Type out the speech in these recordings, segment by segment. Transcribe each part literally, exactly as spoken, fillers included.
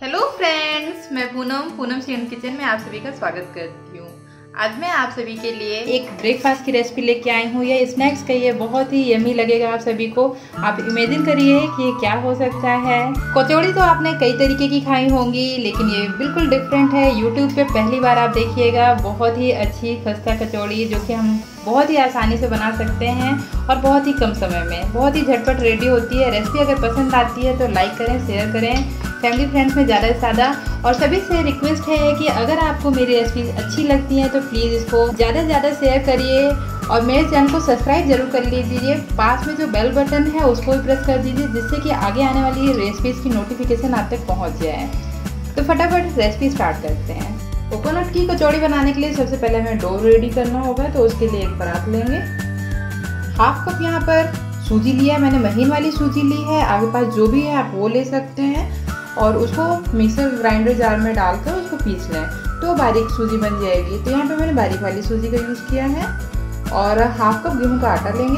Hello friends, मैं Poonam Poonam Singh kitchen में आप सभी का स्वागत करती हूँ। आज मैं आप सभी के लिए एक ब्रेकफास्ट की रेसिपी लेके आई हूँ। ये स्नैक्स का ये बहुत ही यमी लगेगा आप सभी को। आप इमेजिन करिए कि ये क्या हो सकता है। कचौड़ी तो आपने कई तरीके की खाई होंगी, लेकिन ये बिल्कुल डिफरेंट है। यूट्यूब पे पहली बार आप देखिएगा। बहुत ही अच्छी खस्ता कचौड़ी जो कि हम बहुत ही आसानी से बना सकते हैं और बहुत ही कम समय में बहुत ही झटपट रेडी होती है। रेसिपी अगर पसंद आती है तो लाइक करें, शेयर करें फैमिली फ्रेंड्स में ज़्यादा से ज़्यादा। और सभी से रिक्वेस्ट है कि अगर आपको मेरी रेसिपी अच्छी लगती है तो प्लीज़ इसको ज़्यादा से ज़्यादा शेयर करिए और मेरे चैनल को सब्सक्राइब जरूर कर लीजिए। पास में जो बेल बटन है उसको भी प्रेस कर दीजिए, जिससे कि आगे आने वाली रेसिपीज़ की नोटिफिकेशन आप तक पहुँच जाए। तो फटाफट रेसिपी स्टार्ट करते हैं। कोकोनट की कचौड़ी बनाने के लिए सबसे पहले हमें डो रेडी करना होगा, तो उसके लिए एक परात लेंगे। हाफ कप यहाँ पर सूजी लिया है मैंने, महीन वाली सूजी ली है। आपके पास जो भी है आप वो ले सकते हैं और उसको मिक्सर ग्राइंडर जार में डालकर उसको पीस लें तो बारीक सूजी बन जाएगी। तो यहाँ पे मैंने बारीक वाली सूजी का यूज़ किया है। और हाफ कप गेहूं का आटा लेंगे।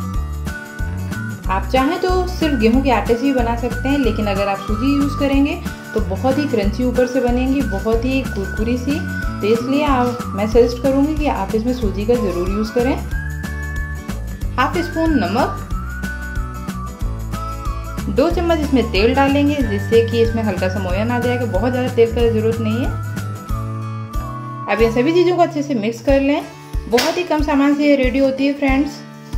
आप चाहें तो सिर्फ गेहूं के आटे से भी बना सकते हैं, लेकिन अगर आप सूजी यूज़ करेंगे तो बहुत ही क्रंची ऊपर से बनेंगी, बहुत ही कुरकुरी सी। तो इसलिए आप मैं सजेस्ट करूँगी कि आप इसमें सूजी का ज़रूर यूज़ करें। हाफ स्पून नमक, दो चम्मच इसमें तेल डालेंगे, जिससे कि इसमें हल्का सा मोयन आ जाएगा। बहुत ज़्यादा तेल का ज़रूरत नहीं है। अब इन सभी चीज़ों को अच्छे से मिक्स कर लें। बहुत ही कम सामान से ये रेडी होती है फ्रेंड्स।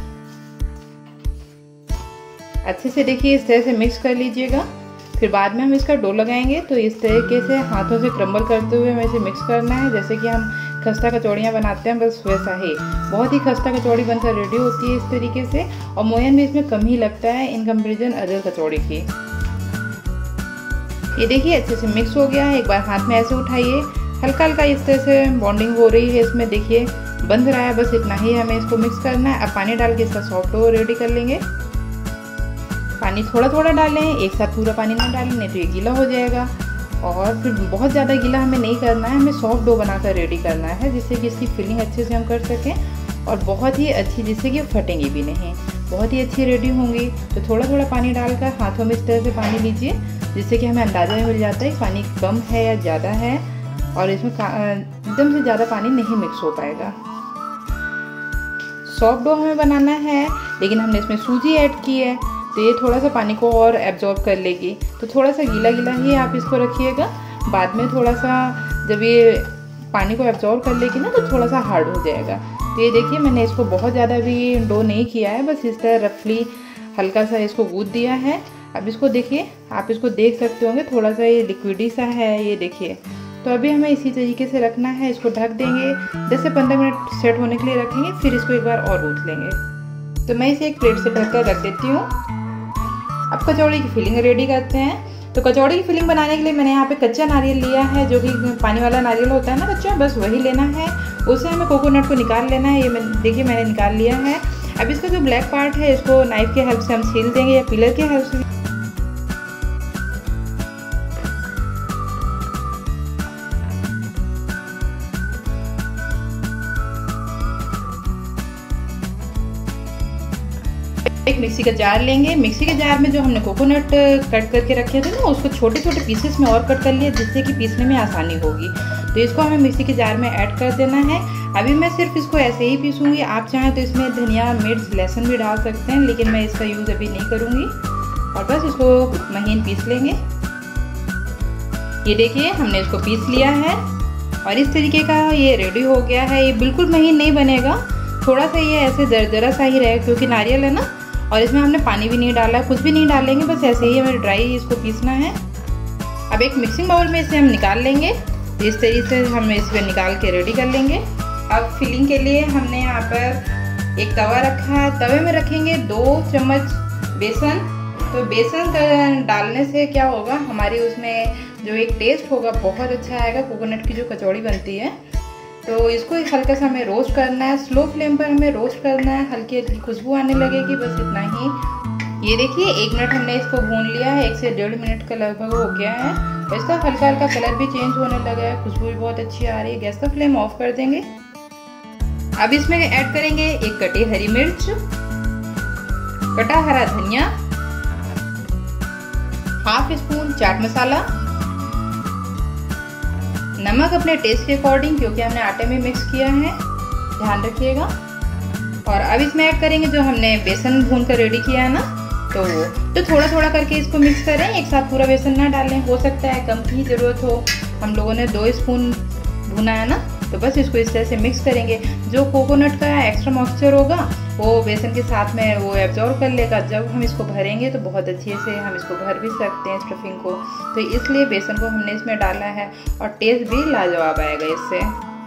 अच्छे से देखिए इस तरह से मिक्स कर लीजिएगा। फिर बाद में हम इसका डो लगाएंगे, तो इस तरीके से हाथों से क्रम्बल करते हुए हमें इसे मिक्स करना है, जैसे कि हम खस्ता कचौड़ियाँ बनाते हैं बस वैसा ही। बहुत ही खस्ता कचौड़ी बनकर रेडी होती है इस तरीके से, और मोयन भी इसमें कम ही लगता है इन कंपेरिजन अदर कचौड़ी की। ये देखिए अच्छे से मिक्स हो गया है। एक बार हाथ में ऐसे उठाइए, हल्का हल्का इस तरह से बॉन्डिंग हो रही है इसमें, देखिए बंध रहा है। बस इतना ही हमें इसको मिक्स करना है। अब पानी डाल के इसका सॉफ्ट डो रेडी कर लेंगे। पानी थोड़ा थोड़ा डालें, एक साथ पूरा पानी ना डालें, नहीं तो ये गीला हो जाएगा। और फिर बहुत ज़्यादा गीला हमें नहीं करना है, हमें सॉफ्ट डो बनाकर रेडी करना है, जिससे कि इसकी फिलिंग अच्छे से हम कर सकें और बहुत ही अच्छी, जिससे कि फटेंगी भी नहीं, बहुत ही अच्छी रेडी होंगी। तो थोड़ा थोड़ा पानी डालकर हाथों में इस तरह से पानी लीजिए, जिससे कि हमें अंदाज़ा मिल जाता है पानी कम है या ज़्यादा है, और इसमें एकदम से ज़्यादा पानी नहीं मिक्स हो पाएगा। सॉफ्ट डो हमें बनाना है, लेकिन हमने इसमें सूजी ऐड की है तो ये थोड़ा सा पानी को और एब्जॉर्ब कर लेगी। तो थोड़ा सा गीला गीला ही आप इसको रखिएगा। बाद में थोड़ा सा जब ये पानी को एब्जॉर्ब कर लेगी ना, तो थोड़ा सा हार्ड हो जाएगा। तो ये देखिए मैंने इसको बहुत ज़्यादा भी डो नहीं किया है, बस इस तरह रफली हल्का सा इसको गूंथ दिया है। अब इसको देखिए, आप इसको देख सकते होंगे थोड़ा सा ये लिक्विडी सा है, ये देखिए। तो अभी हमें इसी तरीके से रखना है। इसको ढक देंगे, दस से पंद्रह मिनट सेट होने के लिए रखेंगे, फिर इसको एक बार और गूंथ लेंगे। तो मैं इसे एक प्लेट से ढककर रख देती हूँ। अब कचौड़ी की फिलिंग रेडी करते हैं। तो कचौड़ी की फिलिंग बनाने के लिए मैंने यहाँ पे कच्चा नारियल लिया है, जो कि पानी वाला नारियल होता है ना कच्चा, बस वही लेना है। उससे हमें कोकोनट को निकाल लेना है। ये मैं देखिए मैंने निकाल लिया है। अब इसका जो ब्लैक पार्ट है इसको नाइफ के हेल्प से हम छील देंगे या पिलर के हेल्प से। एक मिक्सी का जार लेंगे। मिक्सी के जार में जो हमने कोकोनट कट करके रखे थे ना, उसको छोटे छोटे पीसेस में और कट कर लिया, जिससे कि पीसने में आसानी होगी। तो इसको हमें मिक्सी के जार में ऐड कर देना है। अभी मैं सिर्फ इसको ऐसे ही पीसूंगी। आप चाहें तो इसमें धनिया, मिर्च, लहसुन भी डाल सकते हैं, लेकिन मैं इसका यूज़ अभी नहीं करूँगी। और बस इसको महीन पीस लेंगे। ये देखिए हमने इसको पीस लिया है और इस तरीके का ये रेडी हो गया है। ये बिल्कुल महीन नहीं बनेगा, थोड़ा सा ये ऐसे दरदरा सा ही रहेगा, क्योंकि नारियल है ना, और इसमें हमने पानी भी नहीं डाला, कुछ भी नहीं डालेंगे, बस ऐसे ही हमें ड्राई इसको पीसना है। अब एक मिक्सिंग बाउल में इसे हम निकाल लेंगे। इस तरीके से हम इसे निकाल के रेडी कर लेंगे। अब फिलिंग के लिए हमने यहाँ पर एक तवा रखा है। तवे में रखेंगे दो चम्मच बेसन। तो बेसन डालने से क्या होगा, हमारी उसमें जो एक टेस्ट होगा बहुत अच्छा आएगा कोकोनट की जो कचौड़ी बनती है। तो इसको हल्का सा हमें रोस्ट करना है, स्लो फ्लेम पर हमें रोस्ट करना है, हल्की हल्की खुशबू आने लगेगी, बस इतना ही। ये देखिए एक मिनट हमने इसको भून लिया है, एक से डेढ़ मिनट का लगभग हो गया है। तो इसका हल्का हल्का कलर भी चेंज होने लगा है, खुशबू भी बहुत अच्छी आ रही है। गैस का फ्लेम ऑफ कर देंगे। अब इसमें ऐड करेंगे एक कटी हरी मिर्च, कटा हरा धनिया, हाफ स्पून चाट मसाला, नमक अपने टेस्ट के अकॉर्डिंग, क्योंकि हमने आटे में मिक्स किया है, ध्यान रखिएगा। और अब इसमें ऐड करेंगे जो हमने बेसन भून कर रेडी किया है ना, तो तो थोड़ा थोड़ा करके इसको मिक्स करें, एक साथ पूरा बेसन ना डालें, हो सकता है कम की ज़रूरत हो। हम लोगों ने दो स्पून भुना है ना, तो बस इसको इस तरह से मिक्स करेंगे। जो कोकोनट का एक्स्ट्रा मॉइस्चर होगा वो बेसन के साथ में वो एब्जॉर्ब कर लेगा। जब हम इसको भरेंगे तो बहुत अच्छे से हम इसको भर भी सकते हैं स्टफिंग को, तो इसलिए बेसन को हमने इसमें डाला है और टेस्ट भी लाजवाब आएगा इससे।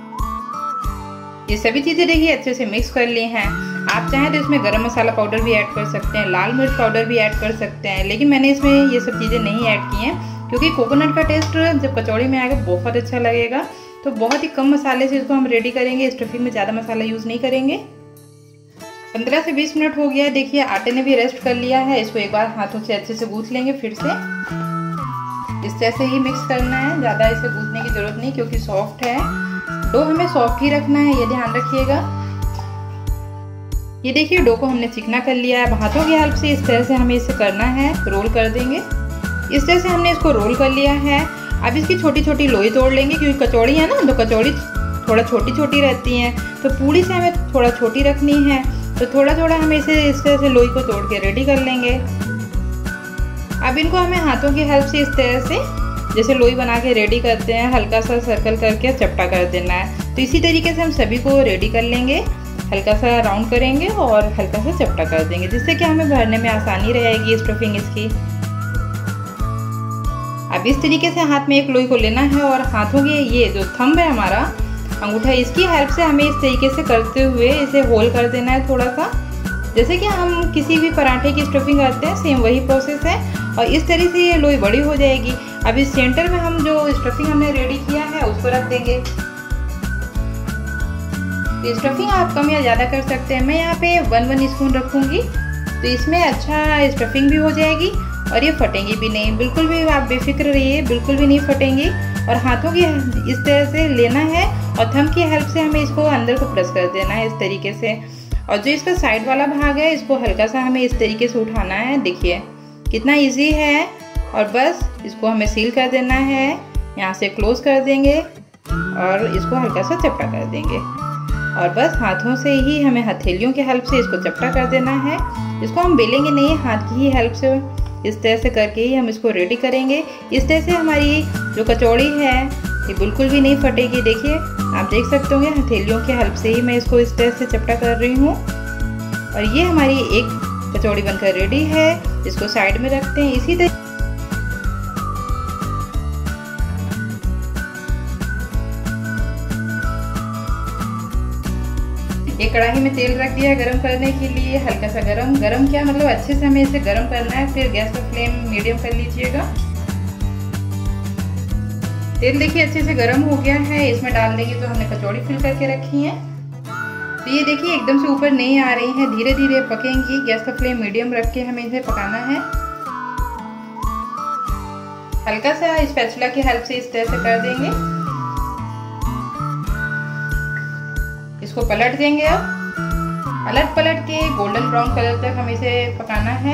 ये सभी चीज़ें देखिए अच्छे से मिक्स कर ली हैं। आप चाहें तो इसमें गरम मसाला पाउडर भी ऐड कर सकते हैं, लाल मिर्च पाउडर भी ऐड कर सकते हैं, लेकिन मैंने इसमें ये सब चीज़ें नहीं ऐड की हैं क्योंकि कोकोनट का टेस्ट जब कचौड़ी में आएगा बहुत अच्छा लगेगा। तो बहुत ही कम मसाले से इसको हम रेडी करेंगे, स्टफिंग में ज़्यादा मसाला यूज़ नहीं करेंगे। पंद्रह से बीस मिनट हो गया, देखिए आटे ने भी रेस्ट कर लिया है। इसको एक बार हाथों से अच्छे से गूँथ लेंगे फिर से। इस तरह से ही मिक्स करना है, ज़्यादा इसे गूँथने की ज़रूरत नहीं क्योंकि सॉफ्ट है। डो हमें सॉफ्ट ही रखना है, ये ध्यान रखिएगा। ये देखिए डो को हमने चिकना कर लिया है। हाथों की हेल्प से इस तरह से हमें इसे करना है, रोल कर देंगे। इस तरह से हमने इसको रोल कर लिया है। अब इसकी छोटी छोटी लोई तोड़ लेंगे क्योंकि कचौड़ी है ना, तो कचौड़ी थोड़ा छोटी छोटी रहती हैं, तो पूड़ी से हमें थोड़ा छोटी रखनी है, तो थोड़ा थोड़ा हमें इसे इस तरह से लोई को तोड़ के रेडी कर लेंगे। अब इनको हमें हाथों की हेल्प से इस तरह से जैसे लोई बना के रेडी करते हैं, हल्का सा सर्कल करके चपटा कर देना है। तो इसी तरीके से हम सभी को रेडी कर लेंगे, हल्का सा राउंड करेंगे और हल्का सा चपटा कर देंगे, जिससे कि हमें भरने में आसानी रहेगी स्टफिंग इसकी। अब इस तरीके से हाथ में एक लोई को लेना है और हाथों के ये जो थंब है हमारा अंगूठा, इसकी हेल्प से हमें इस तरीके से करते हुए इसे होल कर देना है थोड़ा सा, जैसे कि हम किसी भी पराठे की स्टफिंग करते हैं, सेम वही प्रोसेस है। और इस तरह से ये लोई बड़ी हो जाएगी। अब इस सेंटर में हम जो स्टफिंग हमने रेडी किया है उसको रख देंगे। तो स्टफिंग आप कम या ज़्यादा कर सकते हैं। मैं यहाँ पे वन वन स्पून रखूँगी, तो इसमें अच्छा स्टफिंग भी हो जाएगी और ये फटेंगी भी नहीं, बिल्कुल भी आप बेफिक्र रहिए, बिल्कुल भी नहीं फटेंगी। और हाथों की इस तरह से लेना है और थंब की हेल्प से हमें इसको अंदर को प्रेस कर देना है इस तरीके से। और जो इसका साइड वाला भाग है इसको हल्का सा हमें इस तरीके से उठाना है, देखिए कितना इजी है। और बस इसको हमें सील कर देना है, यहाँ से क्लोज कर देंगे और इसको हल्का सा चपटा कर देंगे। और बस हाथों से ही हमें हथेलियों की हेल्प से इसको चपटा कर देना है। इसको हम बेलेंगे नहीं, हाथ की ही हेल्प से इस तरह से करके ही हम इसको रेडी करेंगे। इस तरह से हमारी जो कचौड़ी है ये बिल्कुल भी नहीं फटेगी। देखिए आप देख सकते होंगे हथेलियों की हेल्प से ही मैं इसको इस तरह से चपटा कर रही हूँ। और ये हमारी एक कचौड़ी बनकर रेडी है, इसको साइड में रखते हैं। इसी तरह एक कढ़ाई में तेल रख दिया गरम करने के लिए, हल्का सा गरम गरम क्या मतलब अच्छे से हमें इसे गरम करना है। फिर गैस का फ्लेम मीडियम कर लीजिएगा। तेल देखिए अच्छे से गरम हो गया है, इसमें डाल देंगे जो हमने कचौड़ी फिल करके रखी है। तो ये देखिए एकदम से ऊपर नहीं आ रही हैं, धीरे धीरे पकेंगी। गैस का फ्लेम मीडियम रख के हमें इसे पकाना है। हल्का सा स्पैचुला की हेल्प से इस तरह से कर देंगे, इसको पलट देंगे। अब पलट पलट के गोल्डन ब्राउन कलर तक हमें इसे पकाना है।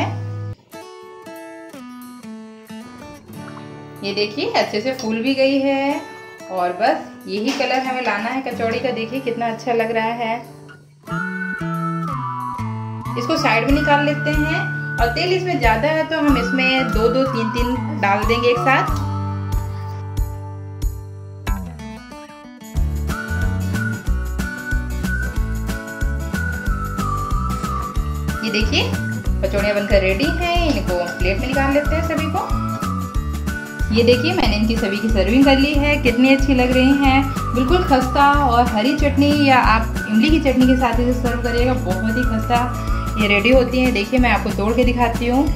ये देखिए अच्छे से फूल भी गई है और बस यही कलर हमें लाना है कचौड़ी का। देखिए कितना अच्छा लग रहा है। इसको साइड में निकाल लेते हैं। और तेल इसमें ज्यादा है तो हम इसमें दो दो तीन तीन डाल देंगे एक साथ। ये देखिए कचौड़ियाँ बनकर रेडी हैं, इनको प्लेट में निकाल लेते हैं सभी को। ये देखिए मैंने इनकी सभी की सर्विंग कर ली है, कितनी अच्छी लग रही हैं, बिल्कुल खस्ता। और हरी चटनी या आप इमली की चटनी के साथ इसे सर्व करिएगा, बहुत ही खस्ता ये रेडी होती हैं। देखिए मैं आपको तोड़ के दिखाती हूँ।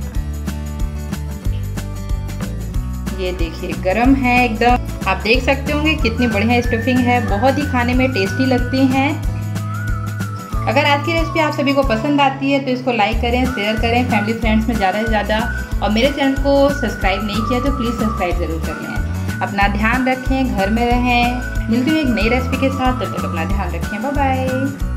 ये देखिए गरम है एकदम, आप देख सकते होंगे कितनी बढ़िया स्टफिंग है, बहुत ही खाने में टेस्टी लगती हैं। अगर आज की रेसिपी आप सभी को पसंद आती है तो इसको लाइक करें, शेयर करें फैमिली फ्रेंड्स में ज़्यादा से ज़्यादा। और मेरे चैनल को सब्सक्राइब नहीं किया तो प्लीज़ सब्सक्राइब ज़रूर कर लें। अपना ध्यान रखें, घर में रहें। मिलती हूँ एक नई रेसिपी के साथ, तब तक अपना ध्यान रखें। Bye bye.